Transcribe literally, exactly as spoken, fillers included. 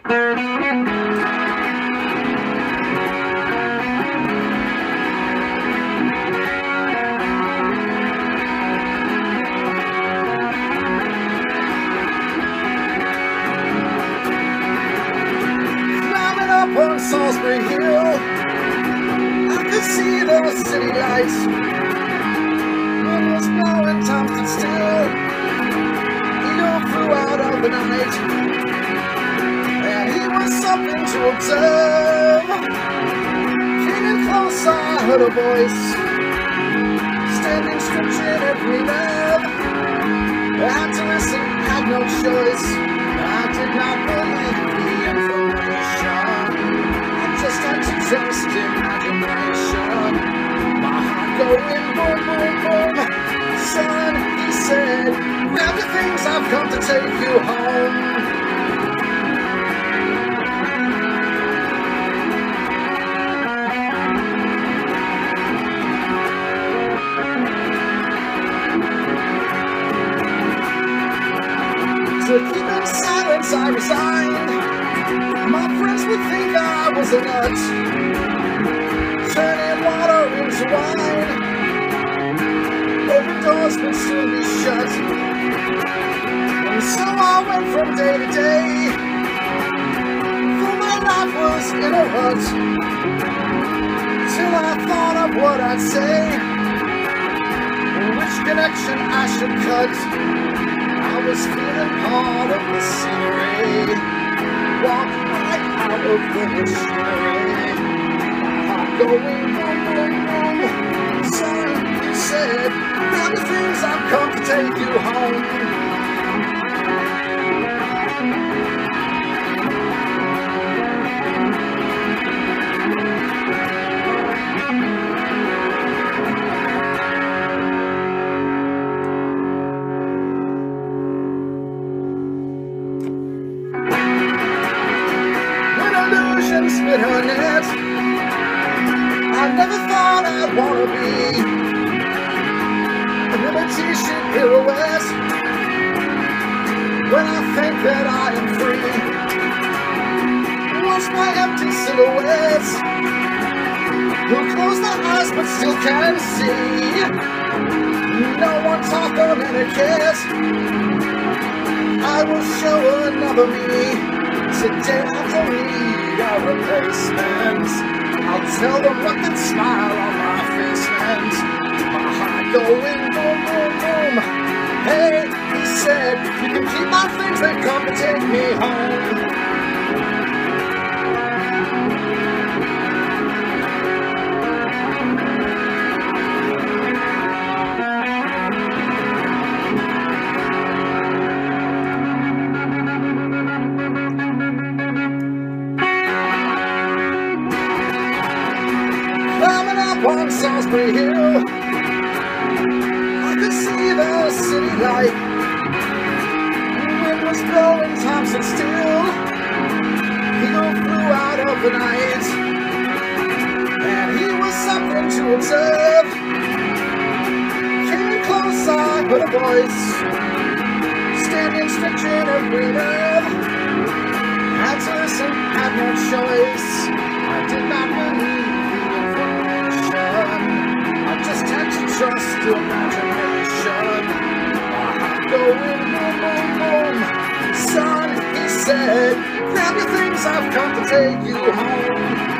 On Solsbury Hill, I could see the city lights. Wind was blowing, time stood still. Eagle flew out of the night, and he was something to observe. Getting close, I heard a voice, standing stretching every nerve. I had to listen, had no choice. I did not believe the information. Just had to trust imagination. My heart going boom, boom, boom. Son, he said, grab your things, I've come to take you home. To keep in silence, I resigned. My friends would think I was a nut, turning water into wine. Open doors would soon be shut, and so I went from day to day, for my life was in a rut, till I thought of what I'd say, which connection I should cut. I was feeling part of the scenery, walk right out of the machinery. I'm going boom, boom, boom. Son, you said, grab the things, I've come to take you home. Spit her net. I never thought I'd wanna be a imitation pirouette when I think that I am free. Watch my empty silhouettes, who close their eyes but still can see. No one taught them etiquette. I will show another me. Today I don't need a replacement. I'll tell them what that smile on my face meant. My heart going boom, boom, boom. Hey, he said, you can keep my things, they come to take me home. On Solsbury Hill, I could see the city light. Wind was blowing, time stood still. Eagle flew out of the night, and he was something to observe. Came close, I heard a voice, standing stretching every nerve. Had to listen, had no choice. I did not believe I just had to trust your imagination. My heart going boom, boom, boom. Son, he said, grab your things, I've come to take you home.